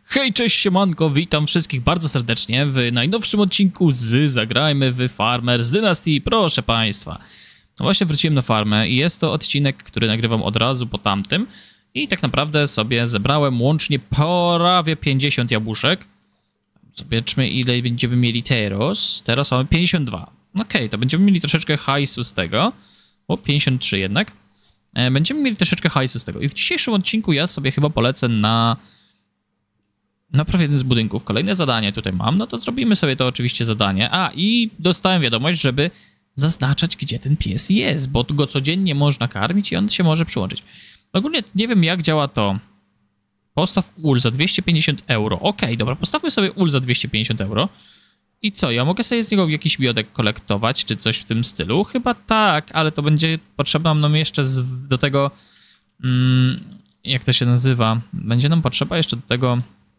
Hej, cześć, siemanko, witam wszystkich bardzo serdecznie w najnowszym odcinku z Zagrajmy w Farmers Dynasty, proszę państwa. No właśnie wróciłem na farmę i jest to odcinek, który nagrywam od razu po tamtym i tak naprawdę sobie zebrałem łącznie prawie 50 jabłuszek. Zobaczmy, ile będziemy mieli teraz. Teraz mamy 52. Okej, to będziemy mieli troszeczkę hajsu z tego. O, 53 jednak. Będziemy mieli troszeczkę hajsu z tego. I w dzisiejszym odcinku ja sobie chyba polecę na prawie jeden z budynków. Kolejne zadanie tutaj mam, no to zrobimy sobie to oczywiście zadanie. A, i dostałem wiadomość, żeby zaznaczać, gdzie ten pies jest, bo go codziennie można karmić i on się może przyłączyć. Ogólnie nie wiem, jak działa to. Postaw ul za 250 euro. Okej, dobra, postawmy sobie ul za 250 euro. I co, ja mogę sobie z niego jakiś miodek kolektować, czy coś w tym stylu? Chyba tak, ale to będzie potrzeba nam jeszcze do tego... jak to się nazywa? Będzie nam potrzeba jeszcze do tego...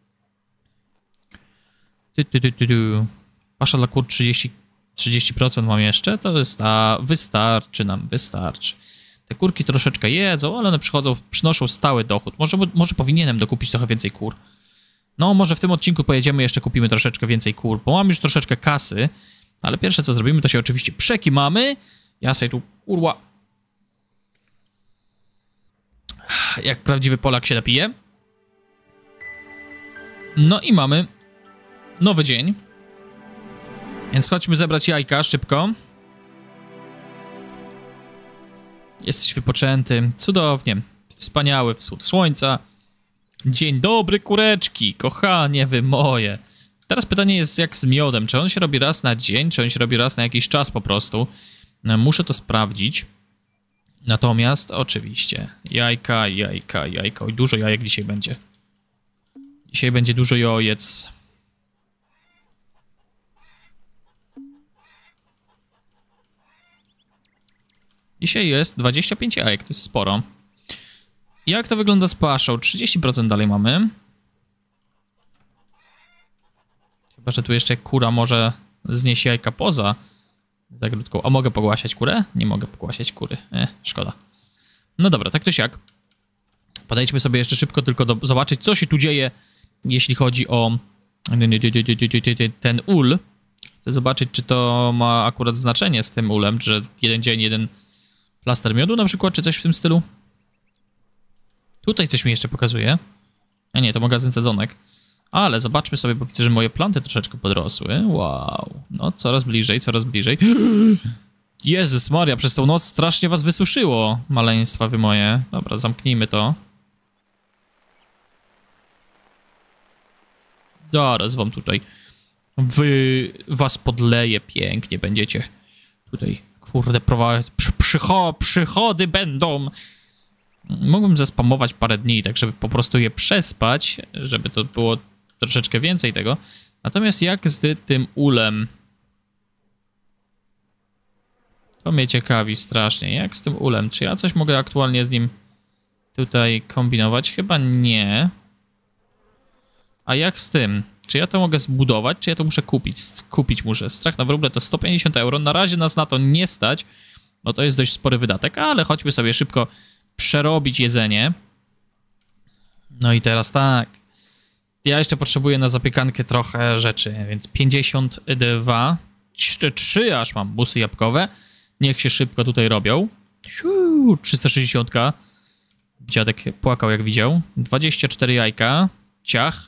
Pasza dla kur 30% mam jeszcze, to jest wystarczy nam, wystarczy. Te kurki troszeczkę jedzą, ale one przynoszą stały dochód. Może powinienem dokupić trochę więcej kur. No, może w tym odcinku pojedziemy, jeszcze kupimy troszeczkę więcej kur, bo mam już troszeczkę kasy, ale pierwsze co zrobimy, to się oczywiście przekimamy. Ja sobie tu, kurwa, jak prawdziwy Polak się napije. No i mamy nowy dzień. Więc chodźmy zebrać jajka szybko. Jesteś wypoczęty. Cudownie. Wspaniały wschód słońca. Dzień dobry, kureczki. Kochanie wy moje. Teraz pytanie jest jak z miodem. Czy on się robi raz na dzień, czy on się robi raz na jakiś czas po prostu? Muszę to sprawdzić. Natomiast oczywiście jajka, jajka, jajka. Oj, dużo jajek dzisiaj będzie. Dzisiaj będzie dużo jojec. Dzisiaj jest 25 jajek, to jest sporo. Jak to wygląda z paszą? 30% dalej mamy. Chyba, że tu jeszcze kura może znieść jajka poza zagródką. A mogę pogłasiać kurę? Nie mogę pogłasiać kury. Szkoda. No dobra, tak czy siak. Podejdźmy sobie jeszcze szybko tylko zobaczyć, co się tu dzieje, jeśli chodzi o ten ul. Chcę zobaczyć, czy to ma akurat znaczenie z tym ulem, że jeden dzień, jeden plaster miodu na przykład, czy coś w tym stylu. Tutaj coś mi jeszcze pokazuje. A nie, to magazyn sedzonek. Ale zobaczmy sobie, bo widzę, że moje planty troszeczkę podrosły. Wow. No, coraz bliżej, coraz bliżej. Jezus Maria, przez tą noc strasznie was wysuszyło, maleństwa wy moje. Dobra, zamknijmy to. Zaraz wam tutaj was podleję pięknie, będziecie tutaj, kurde, prowadzić, przychody będą. Mógłbym zespamować parę dni, tak żeby po prostu je przespać, żeby to było troszeczkę więcej tego. Natomiast jak z tym ulem? To mnie ciekawi strasznie. Jak z tym ulem? Czy ja coś mogę aktualnie z nim tutaj kombinować? Chyba nie. A jak z tym? Czy ja to mogę zbudować, czy ja to muszę kupić? Kupić muszę. Strach na wróble to 150 euro. Na razie nas na to nie stać, bo to jest dość spory wydatek, ale chodźmy sobie szybko przerobić jedzenie. No i teraz tak. Ja jeszcze potrzebuję na zapiekankę trochę rzeczy, więc 52. Jeszcze 3 aż mam busy jabłkowe. Niech się szybko tutaj robią. 360. Dziadek płakał jak widział. 24 jajka. Ciach.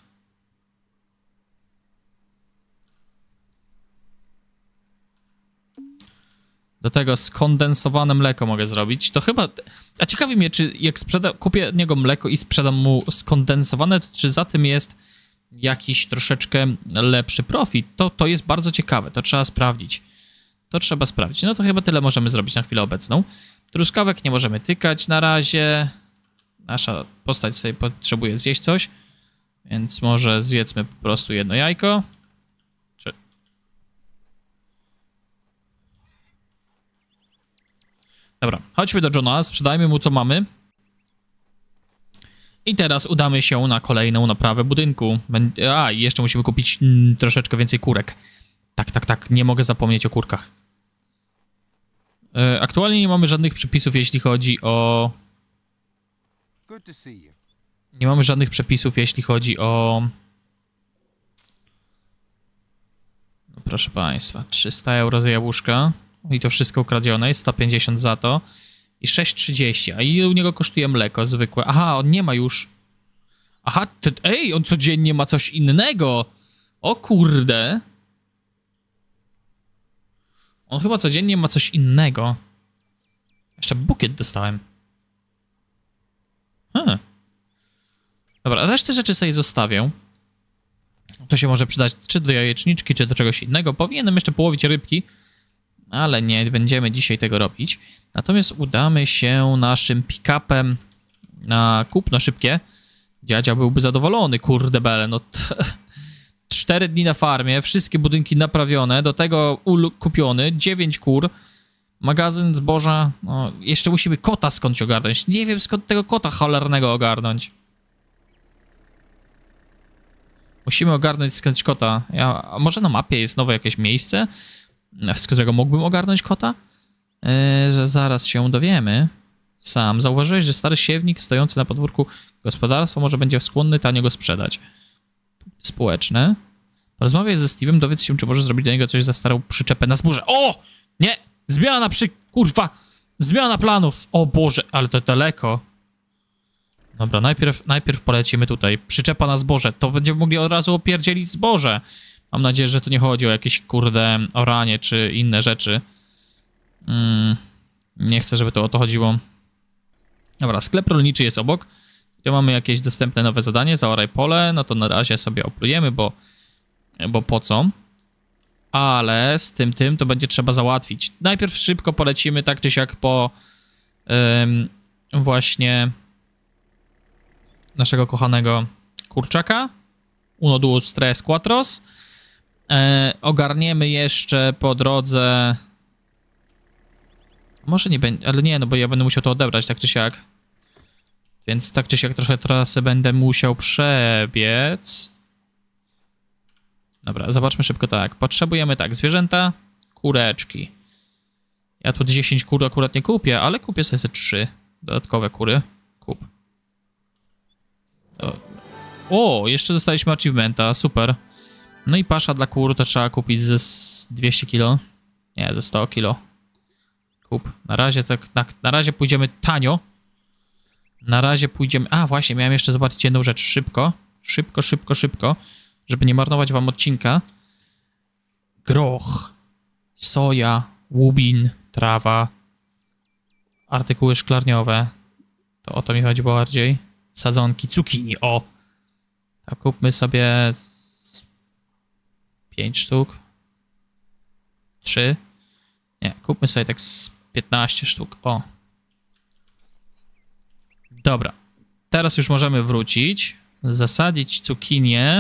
Do tego skondensowane mleko mogę zrobić. To chyba... A ciekawi mnie, czy jak kupię od niego mleko i sprzedam mu skondensowane, to czy za tym jest jakiś troszeczkę lepszy profit? To jest bardzo ciekawe, to trzeba sprawdzić. To trzeba sprawdzić. No to chyba tyle możemy zrobić na chwilę obecną. Truskawek nie możemy tykać na razie. Nasza postać sobie potrzebuje zjeść coś. Więc może zjedzmy po prostu jedno jajko. Dobra, chodźmy do Johna, sprzedajmy mu co mamy. I teraz udamy się na kolejną naprawę budynku. I jeszcze musimy kupić troszeczkę więcej kurek. Tak, nie mogę zapomnieć o kurkach. Aktualnie nie mamy żadnych przepisów, jeśli chodzi o... Nie mamy żadnych przepisów, jeśli chodzi o proszę państwa. 300 euro za jabłuszka. I to wszystko ukradzione. 150 za to. I 6,30. A ile u niego kosztuje mleko zwykłe? Aha, on nie ma już. Aha, ej, on codziennie ma coś innego. O kurde. On chyba codziennie ma coś innego. Jeszcze bukiet dostałem. Dobra, resztę rzeczy sobie zostawię. To się może przydać czy do jajeczniczki, czy do czegoś innego. Powinienem jeszcze połowić rybki, ale nie będziemy dzisiaj tego robić. Natomiast udamy się naszym pick-upem na kupno szybkie. Dziadzia byłby zadowolony, kurde bele. No 4 dni na farmie, wszystkie budynki naprawione, do tego ul kupiony, 9 kur, magazyn zboża. No, jeszcze musimy kota skądś ogarnąć. Nie wiem skąd tego kota cholernego ogarnąć. Musimy ogarnąć skądś kota. A może na mapie jest nowe jakieś miejsce, z którego mógłbym ogarnąć kota? Że zaraz się dowiemy. Sam zauważyłeś, że stary siewnik stojący na podwórku gospodarstwa może będzie skłonny tanio go sprzedać. Społeczne. Porozmawiaj ze Steve'em, dowiedz się, czy może zrobić dla niego coś za starą przyczepę na zbóże. O! Nie! Zmiana kurwa! Zmiana planów! O Boże, ale to daleko. Dobra, najpierw polecimy tutaj. Przyczepa na zboże. To będziemy mogli od razu opierdzielić zboże. Mam nadzieję, że tu nie chodzi o jakieś, kurde, oranie czy inne rzeczy. Nie chcę, żeby to o to chodziło. Dobra, sklep rolniczy jest obok. Tu mamy jakieś dostępne nowe zadanie. Zaoraj pole. No to na razie sobie oplujemy, bo po co? Ale z tym to będzie trzeba załatwić. Najpierw szybko polecimy tak czy siak po właśnie naszego kochanego kurczaka. Uno, duos, tres, quattros. Ogarniemy jeszcze po drodze... Może nie będzie, ale nie, no bo ja będę musiał to odebrać tak czy siak. Więc tak czy siak trochę trasy będę musiał przebiec. Dobra, zobaczmy szybko tak. Potrzebujemy tak, zwierzęta, kureczki. Ja tu 10 kur akurat nie kupię, ale kupię sobie 3 dodatkowe kury. Kup. O, jeszcze dostaliśmy achievementa, super. No i pasza dla kur to trzeba kupić ze 200 kilo. Nie, ze 100 kilo. Kup. Na razie tak, na razie pójdziemy tanio. Na razie pójdziemy... A, właśnie, miałem jeszcze zobaczyć jedną rzecz. Szybko. Szybko. Żeby nie marnować wam odcinka. Groch. Soja. Łubin. Trawa. Artykuły szklarniowe. To o to mi chodzi bardziej. Sadzonki. Cukinii. O! Tak, kupmy sobie 5 sztuk. 3. Nie, kupmy sobie tak z 15 sztuk. O. Dobra. Teraz już możemy wrócić. Zasadzić cukinię.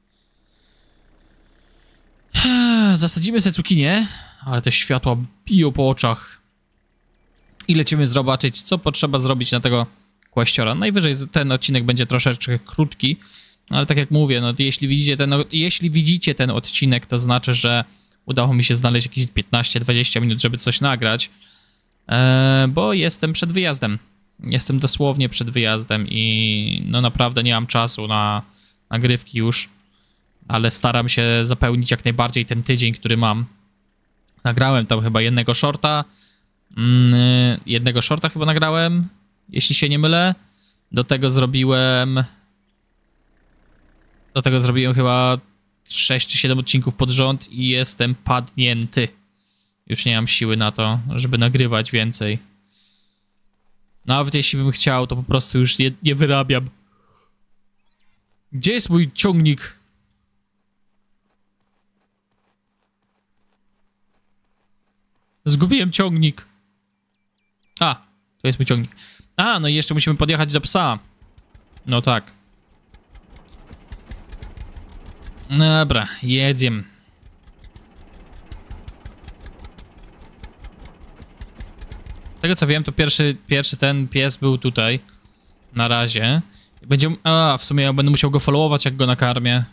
Zasadzimy sobie cukinię. Ale te światła biją po oczach. I lecimy zobaczyć, co potrzeba zrobić na tego kłaściora. Najwyżej ten odcinek będzie troszeczkę krótki. Ale tak jak mówię, no jeśli widzicie ten odcinek, to znaczy, że udało mi się znaleźć jakieś 15-20 minut, żeby coś nagrać. Bo jestem przed wyjazdem. Jestem dosłownie przed wyjazdem i no naprawdę nie mam czasu na nagrywki już. Ale staram się zapełnić jak najbardziej ten tydzień, który mam. Nagrałem tam chyba jednego shorta. Jednego shorta chyba nagrałem, jeśli się nie mylę. Do tego zrobiłem chyba 6 czy 7 odcinków pod rząd i jestem padnięty. Już nie mam siły na to, żeby nagrywać więcej. Nawet jeśli bym chciał, to po prostu już nie wyrabiam. Gdzie jest mój ciągnik? Zgubiłem ciągnik. A, to jest mój ciągnik. A, no i jeszcze musimy podjechać do psa. No tak. Dobra, jedziemy. Z tego co wiem, to pierwszy ten pies był tutaj. Na razie. Będzie... A, w sumie ja będę musiał go followować, jak go nakarmię.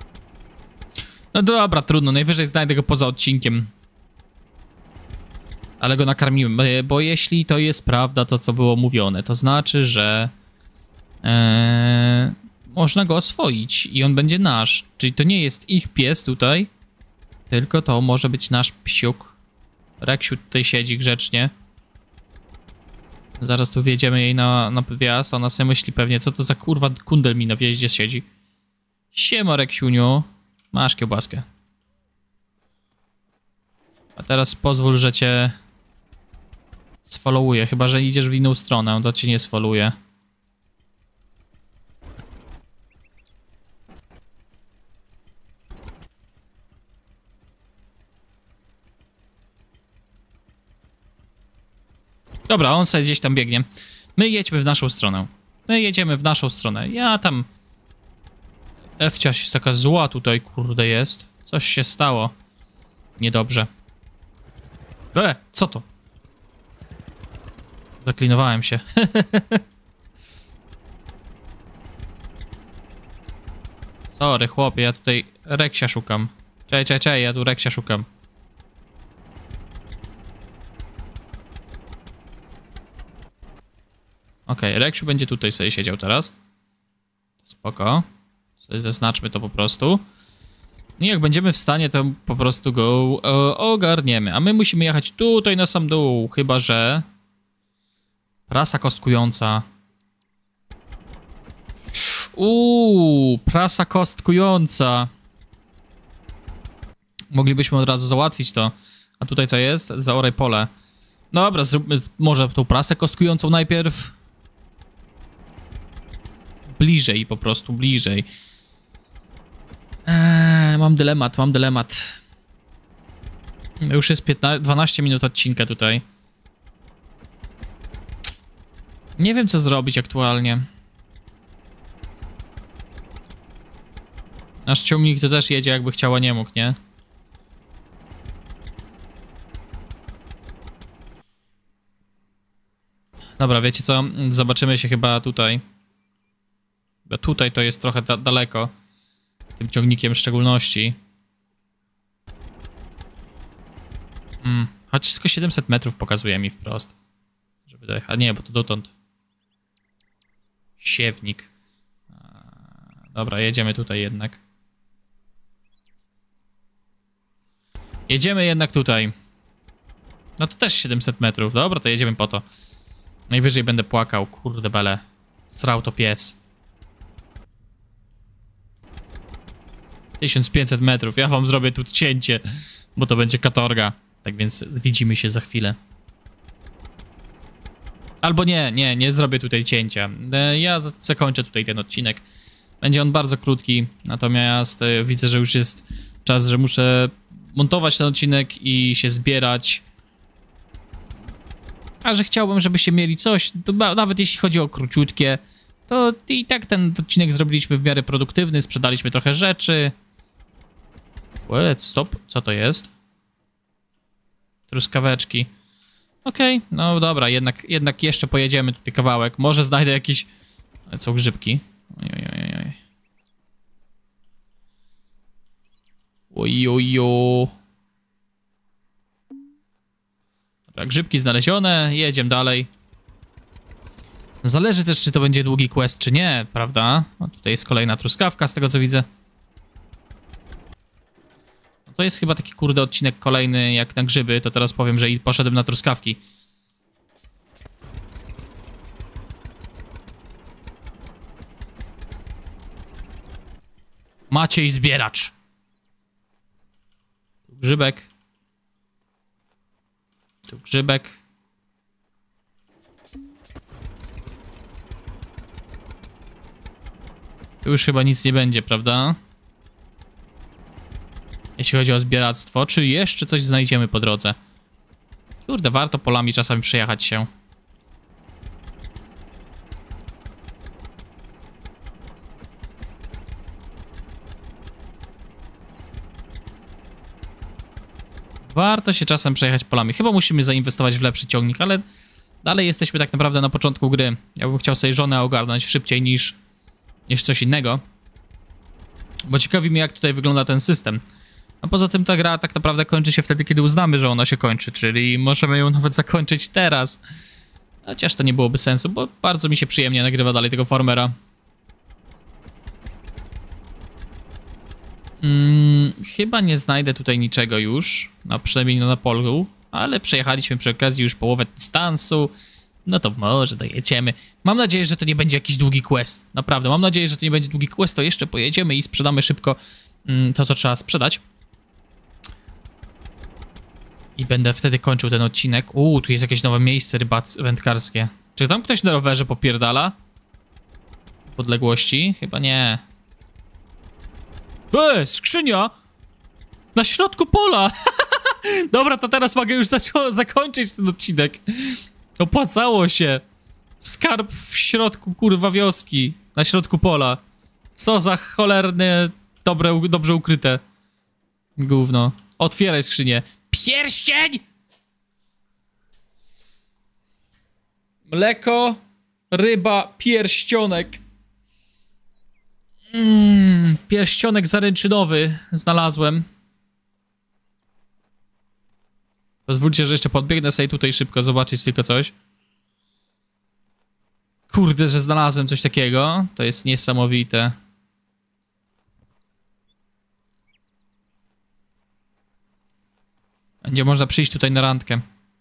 No dobra, trudno. Najwyżej znajdę go poza odcinkiem. Ale go nakarmimy, bo jeśli to jest prawda, to co było mówione, to znaczy, że można go oswoić i on będzie nasz. Czyli to nie jest ich pies tutaj, tylko to może być nasz psiuk. Reksiu tutaj siedzi grzecznie. Zaraz tu wjedziemy jej na wjazd, ona sobie myśli pewnie, co to za kurwa kundel mi na wjeździe siedzi. Siema, Reksiuniu. Masz kiełbaskę. A teraz pozwól, że cię sfollowuję, chyba że idziesz w inną stronę, to cię nie sfollowuję. Dobra, on sobie gdzieś tam biegnie. My jedźmy w naszą stronę. My jedziemy w naszą stronę. Ja tam... Ewcia jest taka zła tutaj, kurde, jest. Coś się stało. Niedobrze. Co to? Zaklinowałem się. Sorry, chłopie, ja tutaj Reksia szukam. Czekaj, ja tu Reksia szukam. Okej, Reksiu będzie tutaj sobie siedział teraz. Spoko. Sobie zaznaczmy to po prostu. I jak będziemy w stanie, to po prostu go ogarniemy. A my musimy jechać tutaj na sam dół. Chyba że... Prasa kostkująca. Prasa kostkująca. Moglibyśmy od razu załatwić to. A tutaj co jest? Zaoraj pole. Dobra, zróbmy może tą prasę kostkującą najpierw. Bliżej, po prostu bliżej. Mam dylemat. Już jest 12 minut odcinka tutaj. Nie wiem, co zrobić aktualnie. Nasz ciągnik to też jedzie, jakby chciał, a nie mógł, nie? Dobra, wiecie co? Zobaczymy się chyba tutaj. Bo tutaj to jest trochę daleko. Tym ciągnikiem w szczególności. Chociaż tylko 700 metrów pokazuje mi wprost. Żeby dojechać. A nie, bo to dotąd. Siewnik. Dobra, jedziemy tutaj jednak. Jedziemy jednak tutaj. No to też 700 metrów. Dobra, to jedziemy po to. Najwyżej będę płakał. Kurde bele. Srał to pies. 1500 metrów. Ja wam zrobię tu cięcie, bo to będzie katorga. Tak więc widzimy się za chwilę. Albo nie zrobię tutaj cięcia. Ja zakończę tutaj ten odcinek. Będzie on bardzo krótki, natomiast widzę, że już jest czas, że muszę montować ten odcinek i się zbierać. A że chciałbym, żebyście mieli coś, to nawet jeśli chodzi o króciutkie, to i tak ten odcinek zrobiliśmy w miarę produktywny, sprzedaliśmy trochę rzeczy. Stop, co to jest? Truskaweczki. Okej, no dobra, jednak jeszcze pojedziemy tutaj kawałek. Może znajdę jakieś... Ale są grzybki. Ojojo. Dobra, grzybki znalezione, jedziemy dalej. Zależy też, czy to będzie długi quest, czy nie, prawda? No, tutaj jest kolejna truskawka, z tego co widzę. No, to jest chyba taki kurde odcinek kolejny jak na grzyby, to teraz powiem, że poszedłem na truskawki. Maciej zbieracz. Tu grzybek. Tu grzybek. Tu już chyba nic nie będzie, prawda? Jeśli chodzi o zbieractwo, czy jeszcze coś znajdziemy po drodze? Kurde, warto polami czasami przejechać się. Warto się czasem przejechać polami. Chyba musimy zainwestować w lepszy ciągnik, ale dalej jesteśmy tak naprawdę na początku gry. Ja bym chciał sobie żonę ogarnąć szybciej niż coś innego. Bo ciekawi mnie, jak tutaj wygląda ten system. A poza tym ta gra tak naprawdę kończy się wtedy, kiedy uznamy, że ona się kończy, czyli możemy ją nawet zakończyć teraz. Chociaż to nie byłoby sensu, bo bardzo mi się przyjemnie nagrywa dalej tego farmera. Chyba nie znajdę tutaj niczego już, przynajmniej na polu, ale przejechaliśmy przy okazji już połowę dystansu. No to może dojedziemy. Mam nadzieję, że to nie będzie jakiś długi quest. Naprawdę, mam nadzieję, że to nie będzie długi quest, to jeszcze pojedziemy i sprzedamy szybko to, co trzeba sprzedać. I będę wtedy kończył ten odcinek. Tu jest jakieś nowe miejsce wędkarskie. Czy tam ktoś na rowerze popierdala? W odległości? Chyba nie. Skrzynia! Na środku pola! Dobra, to teraz mogę już zakończyć ten odcinek. Opłacało się. Skarb w środku, kurwa, wioski. Na środku pola. Co za cholerne, dobrze ukryte gówno. Otwieraj skrzynię. Pierścień! Mleko, ryba, pierścionek. Pierścionek zaręczynowy znalazłem. Pozwólcie, że jeszcze podbiegnę sobie tutaj szybko, zobaczyć tylko coś. Kurde, że znalazłem coś takiego. To jest niesamowite. Będzie można przyjść tutaj na randkę.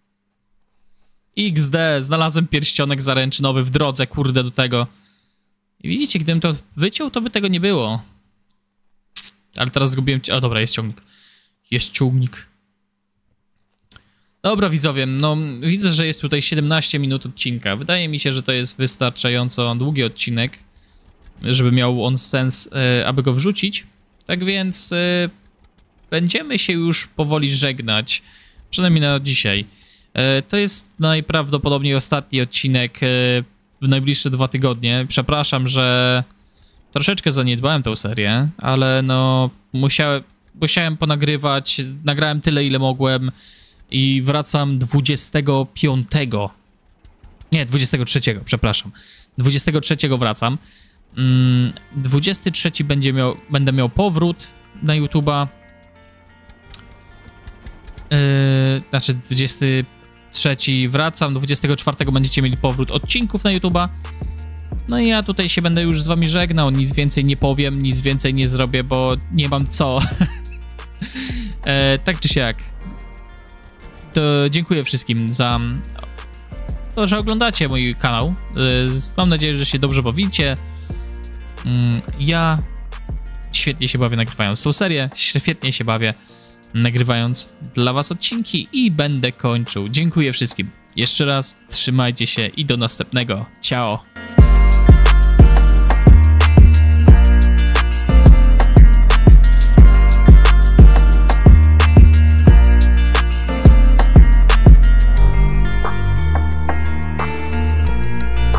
XD, znalazłem pierścionek zaręczynowy w drodze, kurde, do tego. I widzicie, gdybym to wyciął, to by tego nie było. Ale teraz zgubiłem... O, dobra, jest ciągnik. Jest ciągnik. Dobra, widzowie, no widzę, że jest tutaj 17 minut odcinka. Wydaje mi się, że to jest wystarczająco długi odcinek, żeby miał on sens, aby go wrzucić. Tak więc będziemy się już powoli żegnać, przynajmniej na dzisiaj. To jest najprawdopodobniej ostatni odcinek w najbliższe 2 tygodnie. Przepraszam, że troszeczkę zaniedbałem tę serię, ale no musiałem ponagrywać, nagrałem tyle, ile mogłem. I wracam 25. Nie, 23, przepraszam. 23 wracam. 23 będę miał powrót na YouTube'a. Znaczy 23 wracam, 24 będziecie mieli powrót odcinków na YouTube'a. No i ja tutaj się będę już z wami żegnał. Nic więcej nie powiem, nic więcej nie zrobię, bo nie mam co. Tak czy siak. To dziękuję wszystkim za to, że oglądacie mój kanał. Mam nadzieję, że się dobrze bawicie. Ja świetnie się bawię nagrywając tą serię. Świetnie się bawię nagrywając dla was odcinki i będę kończył. Dziękuję wszystkim. Jeszcze raz trzymajcie się i do następnego. Ciao!